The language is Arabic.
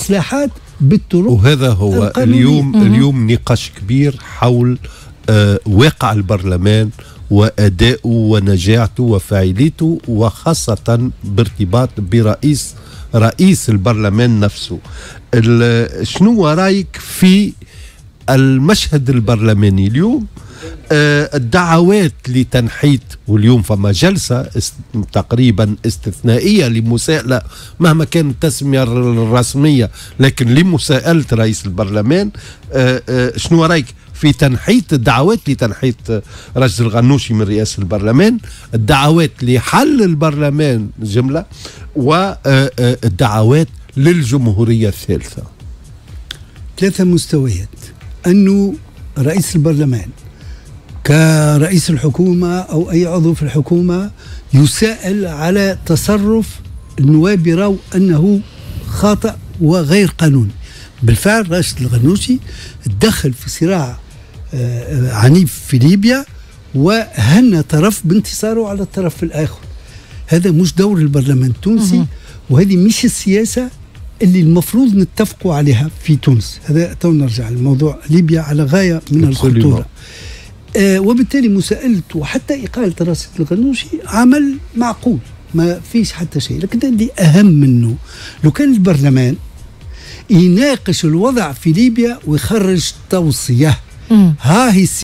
الإصلاحات بالطرق. وهذا هو اليوم نقاش كبير حول واقع البرلمان وأدائه ونجاعته وفاعليته، وخاصة بارتباط رئيس البرلمان نفسه. شنو رأيك في المشهد البرلماني اليوم؟ الدعوات لتنحيت، واليوم فما جلسة تقريبا استثنائية لمساءلة مهما كانت التسمية الرسمية، لكن لمساءلة رئيس البرلمان. شنو رأيك في تنحيت الدعوات لتنحيت راشد الغنوشي من رئاسة البرلمان، الدعوات لحل البرلمان جملة، والدعوات للجمهورية الثالثة؟ 3 مستويات. أنه رئيس البرلمان كرئيس الحكومة أو أي عضو في الحكومة يسائل على تصرف النواب يروا أنه خاطئ وغير قانوني. بالفعل راشد الغنوشي تدخل في صراع عنيف في ليبيا وهن طرف بانتصاره على الطرف الآخر. هذا مش دور البرلمان التونسي، وهذه مش السياسة اللي المفروض نتفقوا عليها في تونس. هذا تو نرجع لموضوع ليبيا على غاية من الخطورة. وبالتالي مساءلته وحتى إقالة راشد الغنوشي عمل معقول، ما فيش حتى شيء. لكن اللي أهم منه لو كان البرلمان يناقش الوضع في ليبيا ويخرج توصية. ها هي